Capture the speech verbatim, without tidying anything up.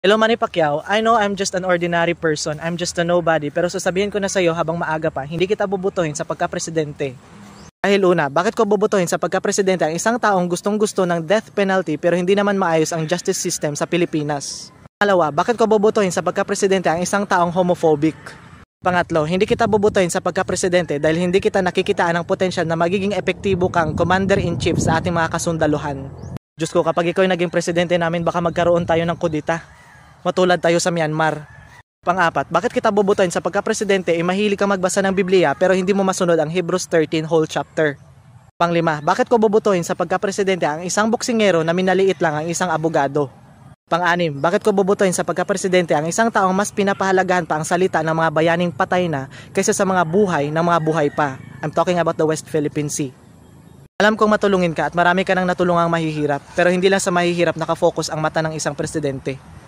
Hello Manny Pacquiao, I know I'm just an ordinary person, I'm just a nobody, pero sasabihin ko na sa iyo habang maaga pa, hindi kita bubutuhin sa pagka-presidente. Dahil una, bakit ko bubutuhin sa pagka-presidente ang isang taong gustong-gusto ng death penalty pero hindi naman maayos ang justice system sa Pilipinas? Pangalawa, bakit ko bubutuhin sa pagka-presidente ang isang taong homophobic? Pangatlo, hindi kita bubutuhin sa pagka-presidente dahil hindi kita nakikitaan ng potensyal na magiging epektibo kang commander-in-chief sa ating mga kasundaluhan. Diyos ko, kapag ikaw naging presidente namin, baka magkaroon tayo ng kudita. Matulad tayo sa Myanmar. Pang-apat, bakit kita bubutuhin sa pagka-presidente ay mahilig kang magbasa ng Biblia pero hindi mo masunod ang Hebrews thirteen whole chapter? Panglima, bakit ko bubutuhin sa pagka-presidente ang isang boksingero na minaliit lang ang isang abogado? Pang-anim, bakit ko bubutuhin sa pagka-presidente ang isang taong mas pinapahalagahan pa ang salita ng mga bayaning patay na kaysa sa mga buhay ng mga buhay pa? I'm talking about the West Philippine Sea. Alam kong matulungin ka at marami ka nang natulungang mahihirap pero hindi lang sa mahihirap nakafocus ang mata ng isang presidente.